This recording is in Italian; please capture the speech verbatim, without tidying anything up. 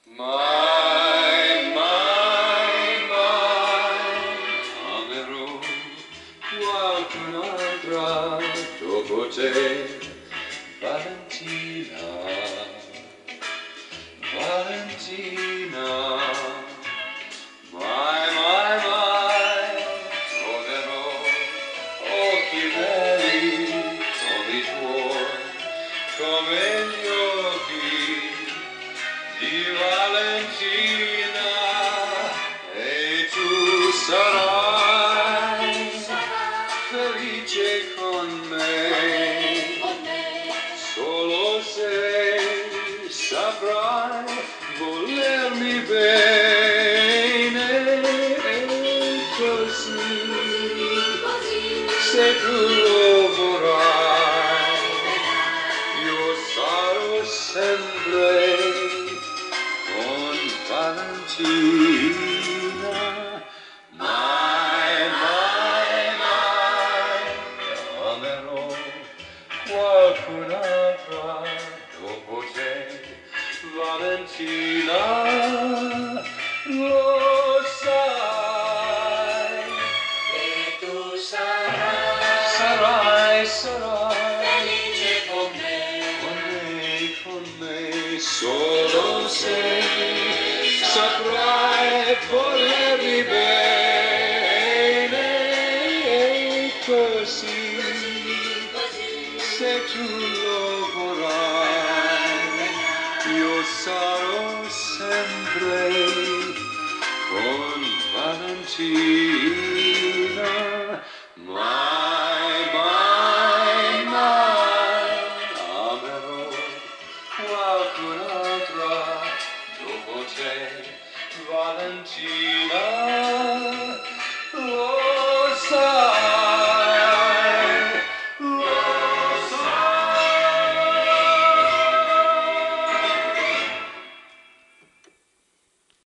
Mai, mai, mai amerò qualcun'altra dopo te, Valentina, Valentina. Mai, mai, mai troverò occhi belli come i tuoi, come gli occhi di Valentina, e tu sarai felice con me, solo se saprai volermi bene, e così, se tu lo vorrai, io sarò sempre con Valentina. Mai, mai, mai amerò qualcun'altra dopo te, Valentina, lo sai. E tu sarai, Sarai, sarai felice con me, con me, con me, solo se saprai volermi bene, e così, se tu lo vorrai, io sarò sempre con Valentina. Mai, mai, mai amerò qualcun'altra dopo te, Valentina.